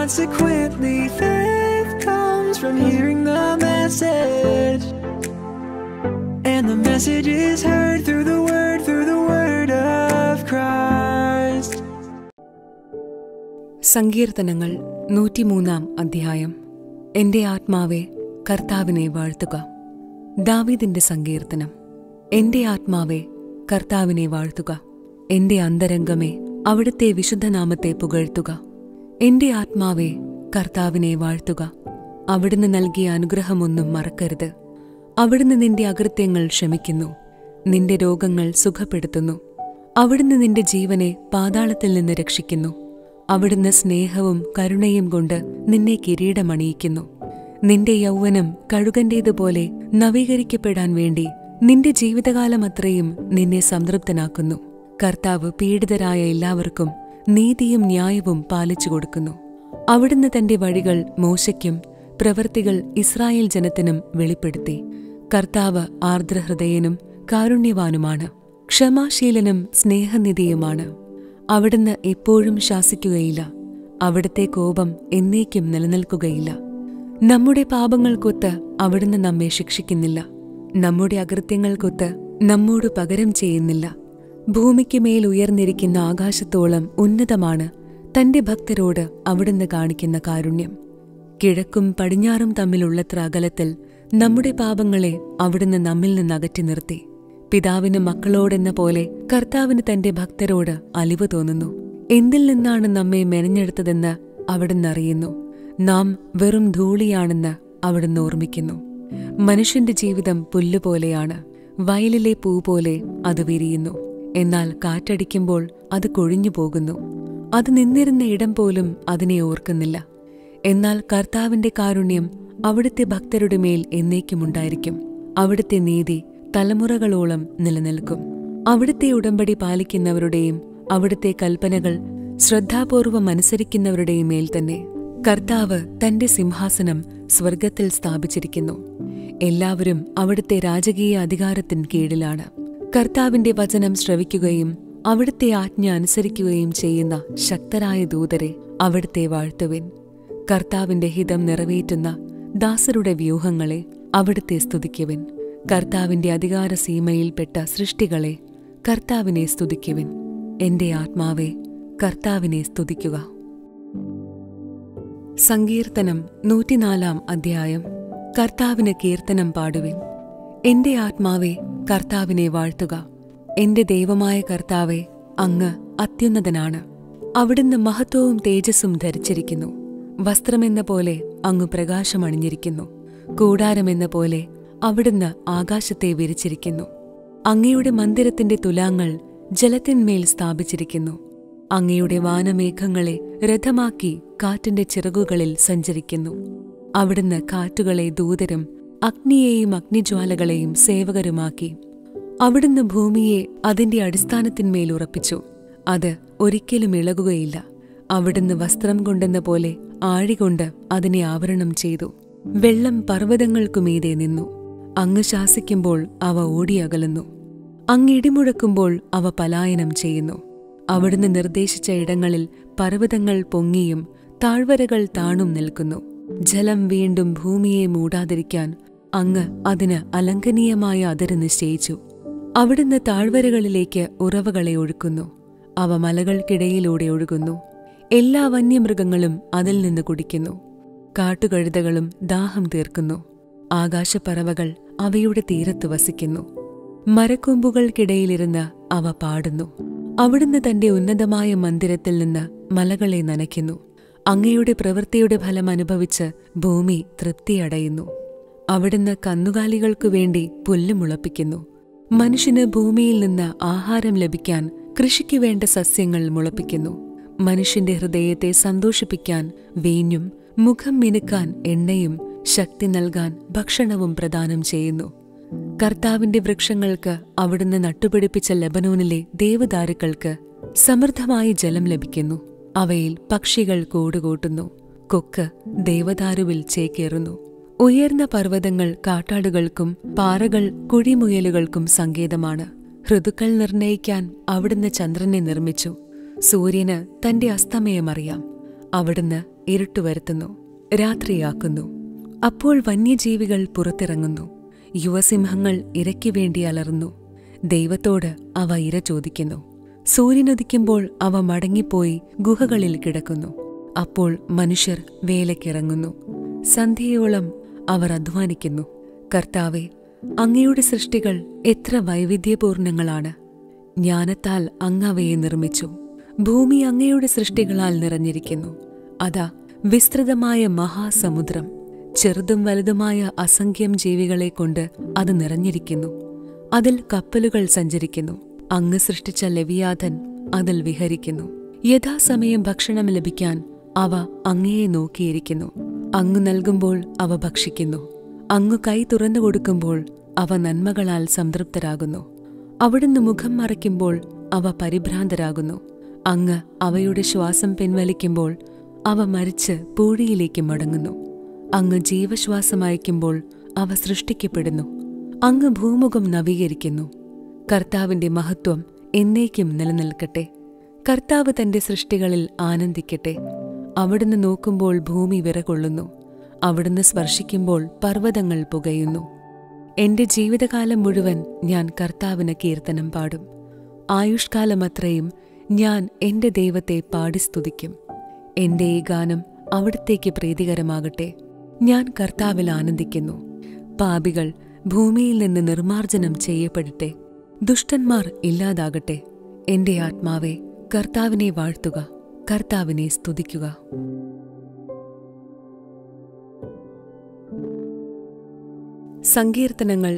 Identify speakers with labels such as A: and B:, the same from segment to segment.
A: Consequently, faith comes from hearing the message, and the message is heard through the word of Christ.
B: സങ്കീർത്തനങ്ങൾ 103 അധ്യായം. എന്റെ ആത്മാവേ കർത്താവിനെ വാഴ്ത്തുക. ദാവീദിന്റെ സങ്കീർത്തനം. എന്റെ ആത്മാവേ കർത്താവിനെ വാഴ്ത്തുക. എന്റെ അന്തരംഗമേ അവിടുത്തെ വിശുദ്ധനാമത്തെ പുകഴ്ത്തുക. എന്റെ ആത്മാവേ കർത്താവിനെ വാഴ്ത്തുക. അവിടുന്ന് നൽകിയ അനുഗ്രഹമൊന്നും മറക്കരുത്. അവിടുന്ന് നിന്റെ അകൃത്യങ്ങൾ ക്ഷമിക്കുന്നു, നിന്റെ രോഗങ്ങൾ സുഖപ്പെടുത്തുന്നു. അവിടുന്ന് നിന്റെ ജീവനെ പാതാളത്തിൽ നിന്ന് രക്ഷിക്കുന്നു. അവിടുന്ന് സ്നേഹവും കരുണയും കൊണ്ട് നിന്നെ കിരീടമണിയിക്കുന്നു. നിന്റെ യൗവനം കഴുകന്റേതുപോലെ നവീകരിക്കപ്പെടാൻ വേണ്ടി നിന്റെ ജീവിതകാലമത്രയും നിന്നെ സംതൃപ്തനാക്കുന്നു. കർത്താവ് പീഡിതരായ എല്ലാവർക്കും നീതിയും ന്യായവും പാലിച്ചു കൊടുക്കുന്നു. അവിടുന്ന് തന്റെ വഴികൾ മോശയ്ക്കും പ്രവൃത്തികൾ ഇസ്രായേൽ ജനത്തിനും വെളിപ്പെടുത്തി. കർത്താവ് ആർദ്രഹൃദയനും കാരുണ്യവാനുമാണ്, ക്ഷമാശീലനും സ്നേഹനിധിയുമാണ്. അവിടുന്ന് എപ്പോഴും ശാസിക്കുകയില്ല, അവിടുത്തെ കോപം എന്നേക്കും നിലനിൽക്കുകയില്ല. നമ്മുടെ പാപങ്ങൾക്കൊത്ത് അവിടുന്ന് നമ്മെ ശിക്ഷിക്കുന്നില്ല, നമ്മുടെ അകൃത്യങ്ങൾക്കൊത്ത് നമ്മോട് പകരം ചെയ്യുന്നില്ല. ഭൂമിക്ക് മേൽ ഉയർന്നിരിക്കുന്ന ആകാശത്തോളം ഉന്നതമാണ് തന്റെ ഭക്തരോട് അവിടുന്ന് കാണിക്കുന്ന കാരുണ്യം. കിഴക്കും പടിഞ്ഞാറും തമ്മിലുള്ളത്ര അകലത്തിൽ നമ്മുടെ പാപങ്ങളെ അവിടുന്ന് നമ്മിൽ നിന്ന് അകറ്റി നിർത്തി. പിതാവിന് മക്കളോടെന്ന പോലെ കർത്താവിന് തന്റെ ഭക്തരോട് അലിവ് തോന്നുന്നു. എന്തിൽ നിന്നാണ് നമ്മെ മെനഞ്ഞെടുത്തതെന്ന് അവിടുന്ന് അറിയുന്നു. നാം വെറും ധൂളിയാണെന്ന് അവിടുന്ന് ഓർമ്മിക്കുന്നു. മനുഷ്യന്റെ ജീവിതം പുല്ലുപോലെയാണ്, വയലിലെ പൂ പോലെ അത് വിരിയുന്നു. എന്നാൽ കാറ്റടിക്കുമ്പോൾ അത് കൊഴിഞ്ഞു പോകുന്നു. അത് നിന്നിരുന്ന ഇടം പോലും അതിനെ ഓർക്കുന്നില്ല. എന്നാൽ കർത്താവിന്റെ കാരുണ്യം അവിടുത്തെ ഭക്തരുടെ മേൽ എന്നേക്കുമുണ്ടായിരിക്കും. അവിടുത്തെ നീതി തലമുറകളോളം നിലനിൽക്കും. അവിടുത്തെ ഉടമ്പടി പാലിക്കുന്നവരുടെയും അവിടുത്തെ കൽപ്പനകൾ ശ്രദ്ധാപൂർവം അനുസരിക്കുന്നവരുടെയും മേൽ തന്നെ കർത്താവ് തന്റെ സിംഹാസനം സ്വർഗത്തിൽ സ്ഥാപിച്ചിരിക്കുന്നു. എല്ലാവരും അവിടുത്തെ രാജകീയ അധികാരത്തിന് കീഴിലാണ്. കർത്താവിന്റെ വചനം ശ്രവിക്കുകയും അവിടുത്തെ ആജ്ഞ അനുസരിക്കുകയും ചെയ്യുന്ന ശക്തരായ ദൂതരെ അവിടുത്തെ വാഴ്ത്തുവിൻ. കർത്താവിന്റെ ഹിതം നിറവേറ്റുന്ന ദാസരുടെ വ്യൂഹങ്ങളെ അവിടുത്തെ സ്തുതിക്കുവിൻ. കർത്താവിന്റെ അധികാര സീമയിൽപ്പെട്ട സൃഷ്ടികളെ കർത്താവിനെ സ്തുതിക്കുവിൻ. എന്റെ ആത്മാവേ കർത്താവിനെ സ്തുതിക്കുക. സങ്കീർത്തനം 104 അധ്യായം. കർത്താവിന് കീർത്തനം പാടുവിൻ. എന്റെ ആത്മാവേ കർത്താവിനെ വാഴ്ത്തുക. എന്റെ ദൈവമായ കർത്താവേ, അങ്ങ് അത്യുന്നതനാണ്. അവിടുന്ന് മഹത്വവും തേജസ്സും ധരിച്ചിരിക്കുന്നു. വസ്ത്രമെന്ന പോലെ അങ്ങ് പ്രകാശമണിഞ്ഞിരിക്കുന്നു. കൂടാരമെന്ന പോലെ അവിടുന്ന് ആകാശത്തെ വിരിച്ചിരിക്കുന്നു. അങ്ങയുടെ മന്ദിരത്തിന്റെ തുലാങ്ങൾ ജലത്തിന്മേൽ സ്ഥാപിച്ചിരിക്കുന്നു. അങ്ങയുടെ വാനമേഘങ്ങളെ രഥമാക്കി കാറ്റിന്റെ ചിറകുകളിൽ സഞ്ചരിക്കുന്നു. അവിടുന്ന് കാറ്റുകളെ ദൂതരും അഗ്നിയെയും അഗ്നിജ്വാലകളെയും സേവകരുമാക്കി. അവിടുന്ന് ഭൂമിയെ അതിന്റെ അടിസ്ഥാനത്തിന്മേൽ ഉറപ്പിച്ചു. അത് ഒരിക്കലും ഇളകുകയില്ല. അവിടുന്ന് വസ്ത്രം കൊണ്ടെന്ന പോലെ ആഴികൊണ്ട് അതിനെ ആവരണം ചെയ്തു. വെള്ളം പർവ്വതങ്ങൾക്കുമീതെ നിന്നു. അങ്ങ് ശാസിക്കുമ്പോൾ അവ ഓടിയകലുന്നു. അങ്ങ് ഇടിമുഴക്കുമ്പോൾ അവ പലായനം ചെയ്യുന്നു. അവിടുന്ന് നിർദ്ദേശിച്ച ഇടങ്ങളിൽ പർവ്വതങ്ങൾ പൊങ്ങിയും താഴ്വരകൾ താണും നിൽക്കുന്നു. ജലം വീണ്ടും ഭൂമിയെ മൂടാതിരിക്കാൻ അങ്ങ് അതിന് അലംഘനീയമായ അതിര് നിശ്ചയിച്ചു. അവിടുന്ന് താഴ്വരകളിലേക്ക് ഉറവകളെ ഒഴുക്കുന്നു. അവ മലകൾക്കിടയിലൂടെ ഒഴുകുന്നു. എല്ലാ വന്യമൃഗങ്ങളും അതിൽ നിന്ന് കുടിക്കുന്നു. കാട്ടുകഴുതകളും ദാഹം തീർക്കുന്നു. ആകാശപ്പറവകൾ അവയുടെ തീരത്ത് വസിക്കുന്നു. മരക്കൊമ്പുകൾക്കിടയിലിരുന്ന് അവ പാടുന്നു. അവിടുന്ന് തന്റെ ഉന്നതമായ മന്ദിരത്തിൽ നിന്ന് മലകളെ നനയ്ക്കുന്നു. അങ്ങയുടെ പ്രവൃത്തിയുടെ ഫലം അനുഭവിച്ച് ഭൂമി തൃപ്തിയടയുന്നു. അവിടുന്ന് കന്നുകാലികൾക്കു വേണ്ടി പുല്ല് മുളപ്പിക്കുന്നു. മനുഷ്യന് ഭൂമിയിൽ നിന്ന് ആഹാരം ലഭിക്കാൻ കൃഷിക്ക് വേണ്ട സസ്യങ്ങൾ മുളപ്പിക്കുന്നു. മനുഷ്യന്റെ ഹൃദയത്തെ സന്തോഷിപ്പിക്കാൻ വീഞ്ഞും മുഖം മിനുക്കാൻ എണ്ണയും ശക്തി നൽകാൻ ഭക്ഷണവും പ്രദാനം ചെയ്യുന്നു. കർത്താവിന്റെ വൃക്ഷങ്ങൾക്ക് അവിടുന്ന് നട്ടുപിടിപ്പിച്ച ലെബനോനിലെ ദേവദാരുക്കൾക്ക് സമൃദ്ധമായി ജലം ലഭിക്കുന്നു. അവയിൽ പക്ഷികൾ കൂടുകൂട്ടുന്നു. കൊക്ക് ദേവദാരുവിൽ ചേക്കേറുന്നു. ഉയർന്ന പർവ്വതങ്ങൾ കാട്ടാടുകൾക്കും പാറകൾ കുഴിമുയലുകൾക്കും സങ്കേതമാണ്. ഋതുക്കൾ നിർണയിക്കാൻ അവിടുന്ന് ചന്ദ്രനെ നിർമ്മിച്ചു. സൂര്യന് തന്റെ അസ്തമയമറിയാം. അവിടുന്ന് ഇരുട്ടു വരുത്തുന്നു, രാത്രിയാക്കുന്നു. അപ്പോൾ വന്യജീവികൾ പുറത്തിറങ്ങുന്നു. യുവസിംഹങ്ങൾ ഇരയ്ക്കു വേണ്ടി അലറുന്നു. ദൈവത്തോട് അവ ഇര ചോദിക്കുന്നു. സൂര്യനുദിക്കുമ്പോൾ അവ മടങ്ങിപ്പോയി ഗുഹകളിൽ കിടക്കുന്നു. അപ്പോൾ മനുഷ്യർ വേലയ്ക്കിറങ്ങുന്നു. സന്ധ്യയോളം അവർ അധ്വാനിക്കുന്നു. കർത്താവേ, അങ്ങയുടെ സൃഷ്ടികൾ എത്ര വൈവിധ്യപൂർണങ്ങളാണ്! ജ്ഞാനത്താൽ അങ്ങ് അവയെ നിർമ്മിച്ചു. ഭൂമി അങ്ങയുടെ സൃഷ്ടികളാൽ നിറഞ്ഞിരിക്കുന്നു. അതാ വിസ്തൃതമായ മഹാസമുദ്രം. ചെറുതും വലുതുമായ അസംഖ്യം ജീവികളെ കൊണ്ട് അത് നിറഞ്ഞിരിക്കുന്നു. അതിൽ കപ്പലുകൾ സഞ്ചരിക്കുന്നു. അങ്ങ് സൃഷ്ടിച്ച ലെവിയാഥൻ അതിൽ വിഹരിക്കുന്നു. യഥാസമയം ഭക്ഷണം ലഭിക്കാൻ അവ അങ്ങയെ നോക്കിയിരിക്കുന്നു. അങ്ങ് നൽകുമ്പോൾ അവ ഭക്ഷിക്കുന്നു. അങ്ങ് കൈ തുറന്നു കൊടുക്കുമ്പോൾ അവ നന്മകളാൽ സംതൃപ്തരാകുന്നു. അവിടുന്ന് മുഖം മറയ്ക്കുമ്പോൾ അവ പരിഭ്രാന്തരാകുന്നു. അങ്ങ് അവയുടെ ശ്വാസം പിൻവലിക്കുമ്പോൾ അവ മരിച്ച് പൂഴിയിലേക്ക് മടങ്ങുന്നു. അങ്ങ് ജീവശ്വാസം അയക്കുമ്പോൾ അവ സൃഷ്ടിക്കപ്പെടുന്നു. അങ്ങ് ഭൂമുഖം നവീകരിക്കുന്നു. കർത്താവിന്റെ മഹത്വം എന്നേക്കും നിലനിൽക്കട്ടെ. കർത്താവ് തന്റെ സൃഷ്ടികളിൽ ആനന്ദിക്കട്ടെ. അവിടുന്ന് നോക്കുമ്പോൾ ഭൂമി വിറകൊള്ളുന്നു. അവിടുന്ന് സ്പർശിക്കുമ്പോൾ പർവ്വതങ്ങൾ പുകയുന്നു. എന്റെ ജീവിതകാലം മുഴുവൻ ഞാൻ കർത്താവിന് കീർത്തനം പാടും. ആയുഷ്കാലമത്രയും ഞാൻ എന്റെ ദൈവത്തെ പാടി സ്തുതിക്കും. എന്റെ ഈ ഗാനം അവിടുത്തേക്ക് പ്രീതികരമാകട്ടെ. ഞാൻ കർത്താവിൽ ആനന്ദിക്കുന്നു. പാപികൾ ഭൂമിയിൽ നിന്ന് നിർമ്മാർജ്ജനം ചെയ്യപ്പെടട്ടെ. ദുഷ്ടന്മാർ ഇല്ലാതാകട്ടെ. എന്റെ ആത്മാവേ, കർത്താവിനെ വാഴ്ത്തുക, കർത്താവിനെ സ്തുതിക്കുക. സങ്കീർത്തനങ്ങൾ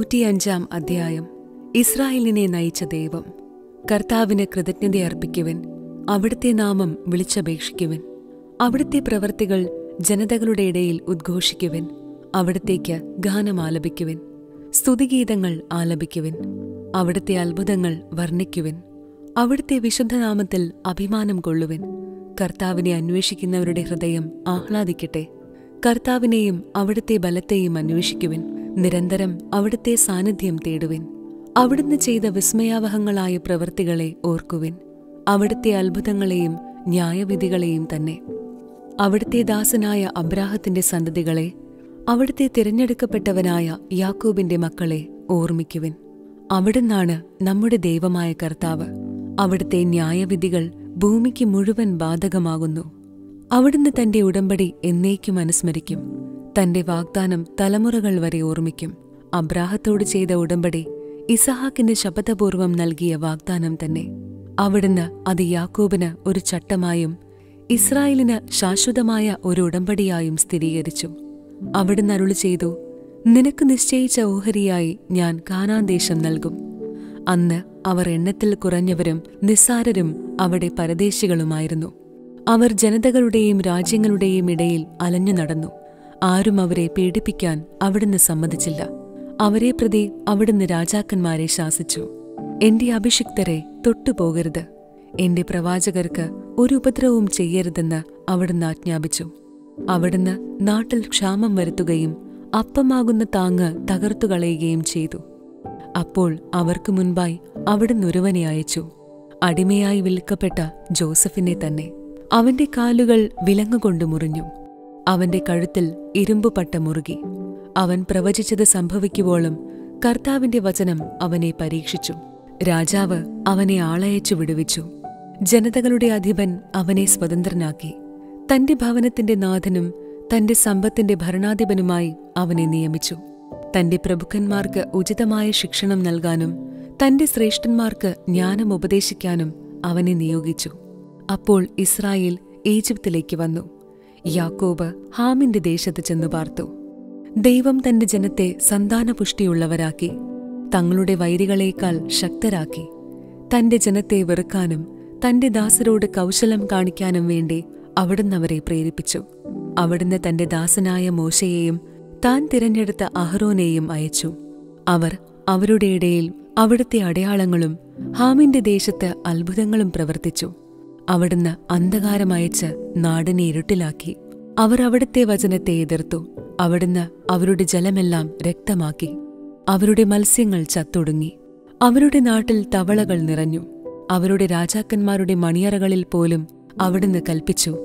B: 105 അധ്യായം. ഇസ്രായേലിനെ നയിച്ച ദൈവം. കർത്താവിന് കൃതജ്ഞതയർപ്പിക്കുവിൻ. അവിടുത്തെ നാമം വിളിച്ചപേക്ഷിക്കുവിൻ. അവിടുത്തെ പ്രവൃത്തികൾ ജനതകളുടെ ഇടയിൽ ഉദ്ഘോഷിക്കുവിൻ. അവിടത്തേക്ക് ഗാനമാലപിക്കുവിൻ. സ്തുതിഗീതങ്ങൾ ആലപിക്കുവിൻ. അവിടുത്തെ അത്ഭുതങ്ങൾ വർണ്ണിക്കുവിൻ. അവിടുത്തെ വിശുദ്ധനാമത്തിൽ അഭിമാനം കൊള്ളുവിൻ. കർത്താവിനെ അന്വേഷിക്കുന്നവരുടെ ഹൃദയം ആഹ്ലാദിക്കട്ടെ. കർത്താവിനെയും അവിടുത്തെ ബലത്തെയും അന്വേഷിക്കുവിൻ. നിരന്തരം അവിടുത്തെ സാന്നിധ്യം തേടുവിൻ. അവിടുന്ന് ചെയ്ത വിസ്മയാവഹങ്ങളായ പ്രവൃത്തികളെ ഓർക്കുവിൻ. അവിടുത്തെ അത്ഭുതങ്ങളെയും ന്യായവിധികളെയും തന്നെ. അവിടുത്തെ ദാസനായ അബ്രാഹത്തിന്റെ സന്തതികളെ, അവിടുത്തെ തിരഞ്ഞെടുക്കപ്പെട്ടവനായ യാക്കോബിന്റെ മക്കളെ ഓർമ്മിക്കുവിൻ. അവിടുന്നാണ് നമ്മുടെ ദൈവമായ കർത്താവ്. അവിടുത്തെ ന്യായവിധികൾ ഭൂമിക്ക് മുഴുവൻ ബാധകമാകുന്നു. അവിടുന്ന് തന്റെ ഉടമ്പടി എന്നേക്കും അനുസ്മരിക്കും. തന്റെ വാഗ്ദാനം തലമുറകൾ വരെ ഓർമ്മിക്കും. അബ്രാഹത്തോട് ചെയ്ത ഉടമ്പടി ഇസഹാക്കിന് ശപഥപൂർവം നൽകിയ വാഗ്ദാനം തന്നെ. അവിടുന്ന് അത് യാക്കോബിന് ഒരു ചട്ടമായും ഇസ്രായേലിന് ശാശ്വതമായ ഒരു ഉടമ്പടിയായും സ്ഥിരീകരിച്ചു. അവിടുന്ന് അരുളി ചെയ്തു, നിനക്ക് നിശ്ചയിച്ച ഓഹരിയായി ഞാൻ കാനാൻ ദേശം നൽകും. അന്ന് അവർ എണ്ണത്തിൽ കുറഞ്ഞവരും നിസ്സാരരും അവിടെ പരദേശികളുമായിരുന്നു. അവർ ജനതകളുടെയും രാജ്യങ്ങളുടെയും ഇടയിൽ അലഞ്ഞു നടന്നു. ആരും അവരെ പീഡിപ്പിക്കാൻ അവിടുന്ന് സമ്മതിച്ചില്ല. അവരെ പ്രതി അവിടുന്ന് രാജാക്കന്മാരെ ശാസിച്ചു. എന്റെ അഭിഷിക്തരെ തൊട്ടുപോകരുത്, എന്റെ പ്രവാചകർക്ക് ഒരു ഉപദ്രവവും ചെയ്യരുതെന്ന് അവിടുന്ന് ആജ്ഞാപിച്ചു. അവിടുന്ന് നാട്ടിൽ ക്ഷാമം വരുത്തുകയും അപ്പമാകുന്ന താങ്ങ് തകർത്തുകളയുകയും ചെയ്തു. അപ്പോൾ അവർക്ക് മുൻപായി അവിടുന്ന് ഒരുവനെ അയച്ചു, അടിമയായി വിൽക്കപ്പെട്ട ജോസഫിനെ തന്നെ. അവന്റെ കാലുകൾ വിലങ്ങുകൊണ്ട് മുറിഞ്ഞു. അവന്റെ കഴുത്തിൽ ഇരുമ്പുപട്ട മുറുകി. അവൻ പ്രവചിച്ചത് സംഭവിക്കുവോളം കർത്താവിന്റെ വചനം അവനെ പരീക്ഷിച്ചു. രാജാവ് അവനെ ആളയച്ചു വിടുവിച്ചു. ജനതകളുടെ അധിപൻ അവനെ സ്വതന്ത്രനാക്കി. തന്റെ ഭവനത്തിന്റെ നാഥനും തന്റെ സമ്പത്തിന്റെ ഭരണാധിപനുമായി അവനെ നിയമിച്ചു. തന്റെ പ്രഭുക്കന്മാർക്ക് ഉചിതമായ ശിക്ഷണം നൽകാനും തന്റെ ശ്രേഷ്ഠന്മാർക്ക് ജ്ഞാനം ഉപദേശിക്കാനും അവനെ നിയോഗിച്ചു. അപ്പോൾ ഇസ്രായേൽ ഈജിപ്തിലേക്ക് വന്നു. യാക്കോബ് ഹാമിന്റെ ദേശത്ത് ചെന്നു പാർത്തു. ദൈവം തന്റെ ജനത്തെ സന്താനപുഷ്ടിയുള്ളവരാക്കി, തങ്ങളുടെ വൈരികളേക്കാൾ ശക്തരാക്കി. തന്റെ ജനത്തെ വെറുക്കാനും തന്റെ ദാസരോട് കൗശലം കാണിക്കാനും വേണ്ടി അവിടുന്ന് അവരെ പ്രേരിപ്പിച്ചു. അവിടുന്ന് തന്റെ ദാസനായ മോശയെയും താൻ തിരഞ്ഞെടുത്ത അഹ്റോനെയും അയച്ചു. അവർ അവരുടെ ഇടയിൽ അവിടുത്തെ അടയാളങ്ങളും ഹാമിന്റെ ദേശത്ത് അത്ഭുതങ്ങളും പ്രവർത്തിച്ചു. അവിടുന്ന് അന്ധകാരമയച്ച് നാടിനെ ഇരുട്ടിലാക്കി. അവർ അവിടുത്തെ വചനത്തെ എതിർത്തു. അവിടുന്ന് അവരുടെ ജലമെല്ലാം രക്തമാക്കി. അവരുടെ മത്സ്യങ്ങൾ ചത്തൊടുങ്ങി. അവരുടെ നാട്ടിൽ തവളകൾ നിറഞ്ഞു. അവരുടെ രാജാക്കന്മാരുടെ മണിയറകളിൽ പോലും അവിടുന്ന് കൽപ്പിച്ചു,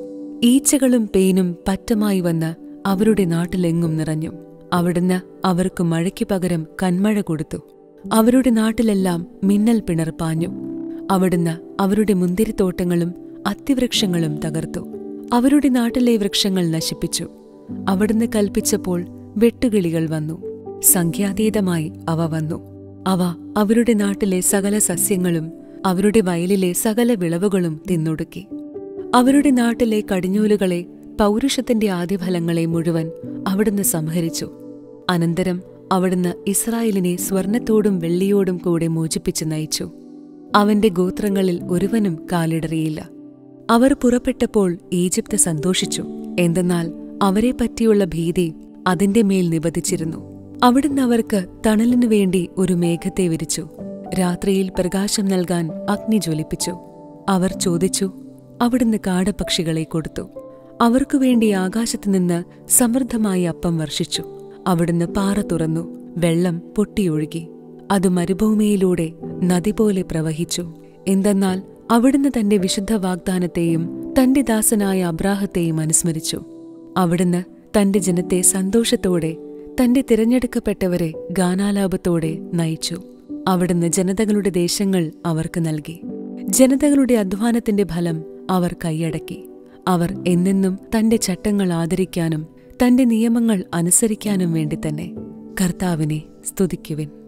B: ഈച്ചകളും പേനും പറ്റമായി വന്ന് അവരുടെ നാട്ടിലെങ്ങും നിറഞ്ഞു. അവിടുന്ന് അവർക്ക് മഴയ്ക്ക് പകരം കന്മഴ കൊടുത്തു. അവരുടെ നാട്ടിലെല്ലാം മിന്നൽ പിണർ പാഞ്ഞു. അവിടുന്ന് അവരുടെ മുന്തിരിത്തോട്ടങ്ങളും അത്തിവൃക്ഷങ്ങളും തകർത്തു. അവരുടെ നാട്ടിലെ വൃക്ഷങ്ങൾ നശിപ്പിച്ചു. അവിടുന്ന് കൽപ്പിച്ചപ്പോൾ വെട്ടുകിളികൾ വന്നു. സംഖ്യാതീതമായി അവ വന്നു. അവ അവരുടെ നാട്ടിലെ സകല സസ്യങ്ങളും അവരുടെ വയലിലെ സകല വിളവുകളും തിന്നൊടുക്കി. അവരുടെ നാട്ടിലെ കടിഞ്ഞൂലുകളെ, പൗരുഷത്തിന്റെ ആദ്യഫലങ്ങളെ മുഴുവൻ അവിടുന്ന് സംഹരിച്ചു. അനന്തരം അവിടുന്ന് ഇസ്രായേലിനെ സ്വർണത്തോടും വെള്ളിയോടും കൂടെ മോചിപ്പിച്ച് നയിച്ചു. അവന്റെ ഗോത്രങ്ങളിൽ ഒരുവനും കാലിടറിയില്ല. അവർ പുറപ്പെട്ടപ്പോൾ ഈജിപ്ത് സന്തോഷിച്ചു. എന്തെന്നാൽ അവരെ പറ്റിയുള്ള ഭീതി അതിന്റെ മേൽ നിബദിച്ചിരുന്നു. അവിടുന്ന് അവർക്ക് തണലിനു വേണ്ടി ഒരു മേഘത്തെ വിരിച്ചു. രാത്രിയിൽ പ്രകാശം നൽകാൻ അഗ്നി ജ്വലിപ്പിച്ചു. അവർ ചോദിച്ചു, അവിടുന്ന് കാടപ്പക്ഷികളെ കൊടുത്തു. അവർക്കുവേണ്ടി ആകാശത്തുനിന്ന് സമൃദ്ധമായ അപ്പം വർഷിച്ചു. അവിടുന്ന് പാറ തുറന്നു, വെള്ളം പൊട്ടിയൊഴുകി. അത് മരുഭൂമിയിലൂടെ നദി പോലെ പ്രവഹിച്ചു. എന്തെന്നാൽ അവിടുന്ന് തന്റെ വിശുദ്ധ വാഗ്ദാനത്തെയും തന്റെ ദാസനായ അബ്രാഹത്തെയും അനുസ്മരിച്ചു. അവിടുന്ന് തന്റെ ജനത്തെ സന്തോഷത്തോടെ, തന്റെ തിരഞ്ഞെടുക്കപ്പെട്ടവരെ ഗാനാലാപത്തോടെ നയിച്ചു. അവിടുന്ന് ജനതകളുടെ ദേശങ്ങൾ അവർക്ക് നൽകി. ജനതകളുടെ അധ്വാനത്തിന്റെ ഫലം അവർ കൈയടക്കി. അവർ എന്നെന്നും തന്റെ ചട്ടങ്ങൾ ആദരിക്കാനും തന്റെ നിയമങ്ങൾ അനുസരിക്കാനും വേണ്ടി തന്നെ കർത്താവിനെ സ്തുതിക്കുവിൻ.